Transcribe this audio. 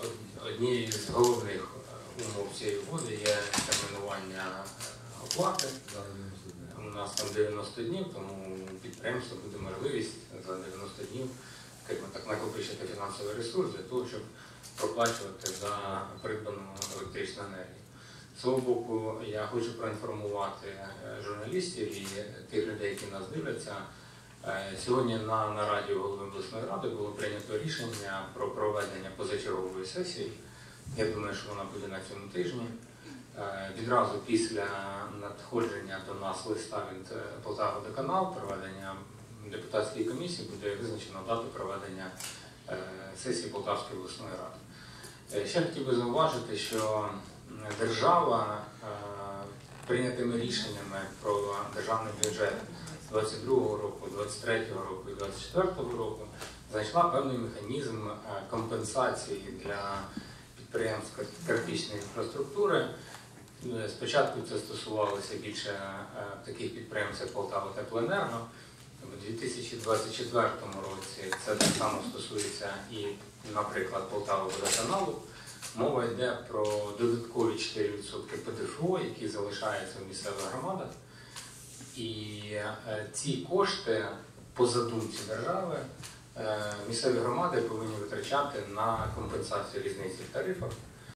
однією з головних умов цієї угоди є термінування оплати. У нас там 90 днів, тому підприємство буде можливість за 90 днів накопичити фінансовий ресурс для того, щоб проплачувати за придбану електричну енергію. З свого боку, я хочу проінформувати журналістів і тих людей, які нас дивляться. Сьогодні на нараді голови обласної ради було прийнято рішення про проведення позачергової сесії. Я думаю, що вона буде на цьому тижні. Відразу після надходження до нас листа від Полтававодоканал, проведення депутатської комісії, буде визначено дату проведення сесії Полтавської обласної ради. Ще хотів би зауважити, що держава прийнятими рішеннями про державний бюджет 2022 року, 2023 року і 2024 року знайшла певний механізм компенсації для підприємств критичної інфраструктури. Спочатку це стосувалося більше таких підприємств, як Полтаватеплоенерго. У 2024 році це так само стосується і, наприклад, Полтававодоканалу. Мова йде про додаткові 4% ПДФО, які залишаються в місцевих громадах. І ці кошти, по задумці держави, місцеві громади повинні витрачати на компенсацію різниці в тарифах.